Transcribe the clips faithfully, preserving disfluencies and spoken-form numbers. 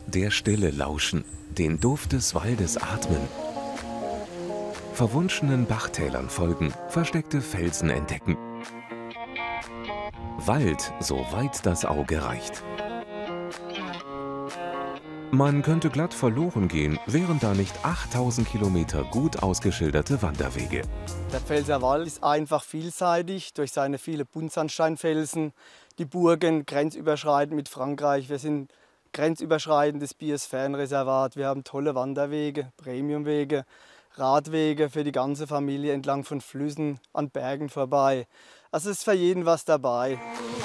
Der Stille lauschen, den Duft des Waldes atmen. Verwunschenen Bachtälern folgen, versteckte Felsen entdecken. Wald, so weit das Auge reicht. Man könnte glatt verloren gehen, wären da nicht achttausend Kilometer gut ausgeschilderte Wanderwege. Der Pfälzerwald ist einfach vielseitig durch seine vielen Buntsandsteinfelsen, die Burgen grenzüberschreitend mit Frankreich. Wir sind grenzüberschreitendes Biosphärenreservat. Wir haben tolle Wanderwege, Premiumwege, Radwege für die ganze Familie entlang von Flüssen, an Bergen vorbei. Also ist für jeden was dabei.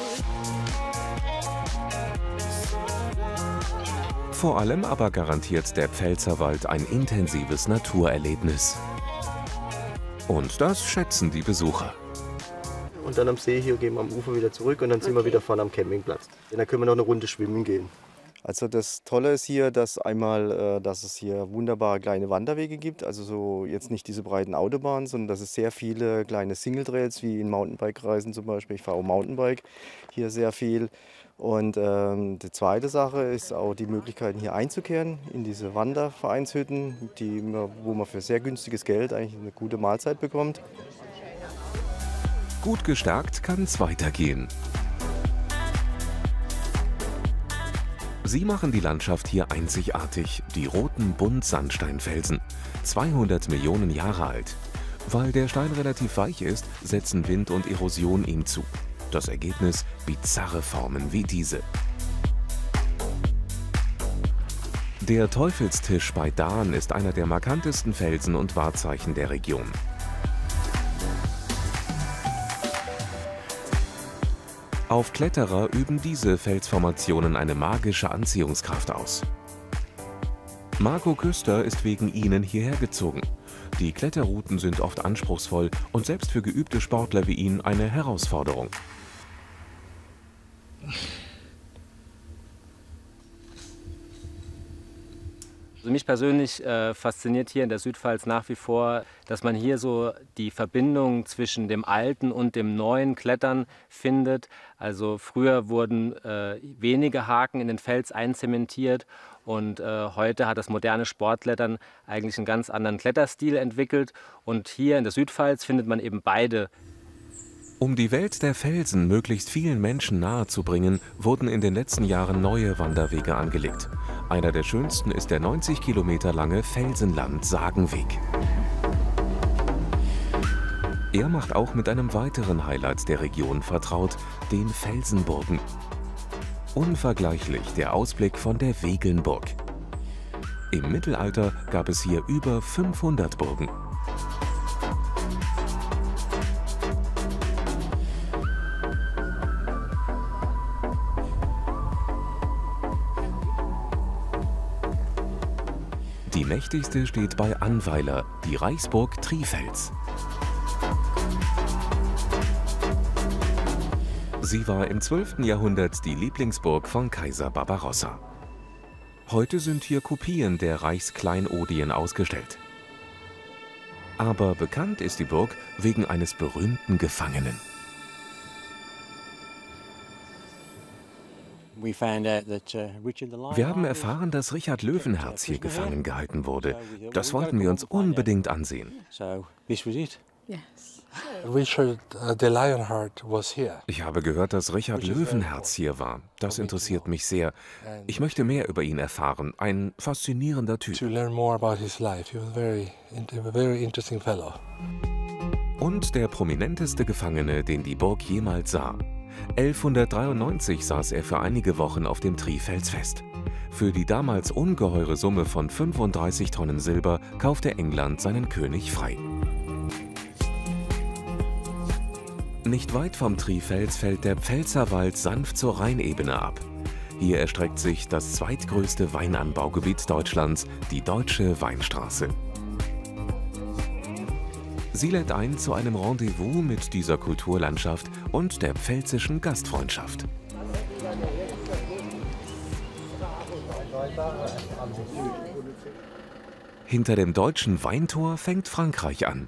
Vor allem aber garantiert der Pfälzerwald ein intensives Naturerlebnis. Und das schätzen die Besucher. Und dann am See hier gehen wir am Ufer wieder zurück und dann sind wir wieder vorne am Campingplatz. Und dann können wir noch eine Runde schwimmen gehen. Also das Tolle ist hier, dass einmal, dass es hier wunderbare kleine Wanderwege gibt. Also so jetzt nicht diese breiten Autobahnen, sondern dass es sehr viele kleine Single-Trails wie in Mountainbike-Reisen zum Beispiel. Ich fahre auch Mountainbike hier sehr viel. Und ähm, die zweite Sache ist auch die Möglichkeit, hier einzukehren in diese Wandervereinshütten, die, wo man für sehr günstiges Geld eigentlich eine gute Mahlzeit bekommt. Gut gestärkt kann es weitergehen. Sie machen die Landschaft hier einzigartig, die roten Buntsandsteinfelsen, zweihundert Millionen Jahre alt. Weil der Stein relativ weich ist, setzen Wind und Erosion ihm zu. Das Ergebnis: bizarre Formen wie diese. Der Teufelstisch bei Dahn ist einer der markantesten Felsen und Wahrzeichen der Region. Auf Kletterer üben diese Felsformationen eine magische Anziehungskraft aus. Marco Küster ist wegen ihnen hierher gezogen. Die Kletterrouten sind oft anspruchsvoll und selbst für geübte Sportler wie ihn eine Herausforderung. Also mich persönlich äh, fasziniert hier in der Südpfalz nach wie vor, dass man hier so die Verbindung zwischen dem alten und dem neuen Klettern findet. Also früher wurden äh, wenige Haken in den Fels einzementiert und äh, heute hat das moderne Sportklettern eigentlich einen ganz anderen Kletterstil entwickelt. Und hier in der Südpfalz findet man eben beide. Um die Welt der Felsen möglichst vielen Menschen nahezubringen, wurden in den letzten Jahren neue Wanderwege angelegt. Einer der schönsten ist der neunzig Kilometer lange Felsenland-Sagenweg. Er macht auch mit einem weiteren Highlight der Region vertraut, den Felsenburgen. Unvergleichlich der Ausblick von der Wegelnburg. Im Mittelalter gab es hier über fünfhundert Burgen. Die mächtigste steht bei Annweiler, die Reichsburg Trifels. Sie war im zwölften Jahrhundert die Lieblingsburg von Kaiser Barbarossa. Heute sind hier Kopien der Reichskleinodien ausgestellt. Aber bekannt ist die Burg wegen eines berühmten Gefangenen. Wir haben erfahren, dass Richard Löwenherz hier gefangen gehalten wurde. Das wollten wir uns unbedingt ansehen. Ich habe gehört, dass Richard Löwenherz hier war. Das interessiert mich sehr. Ich möchte mehr über ihn erfahren. Ein faszinierender Typ. Und der prominenteste Gefangene, den die Burg jemals sah. elfhundertdreiundneunzig saß er für einige Wochen auf dem Trifels fest. Für die damals ungeheure Summe von fünfunddreißig Tonnen Silber kaufte England seinen König frei. Nicht weit vom Trifels fällt der Pfälzerwald sanft zur Rheinebene ab. Hier erstreckt sich das zweitgrößte Weinanbaugebiet Deutschlands, die Deutsche Weinstraße. Sie lädt ein zu einem Rendezvous mit dieser Kulturlandschaft und der pfälzischen Gastfreundschaft. Hinter dem deutschen Weintor fängt Frankreich an.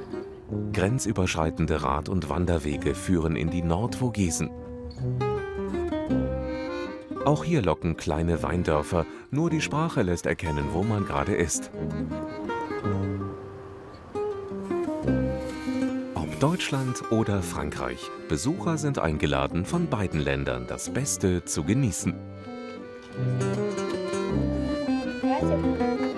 Grenzüberschreitende Rad- und Wanderwege führen in die Nordvogesen. Auch hier locken kleine Weindörfer, nur die Sprache lässt erkennen, wo man gerade ist. Ob Deutschland oder Frankreich, Besucher sind eingeladen, von beiden Ländern das Beste zu genießen. Gracias.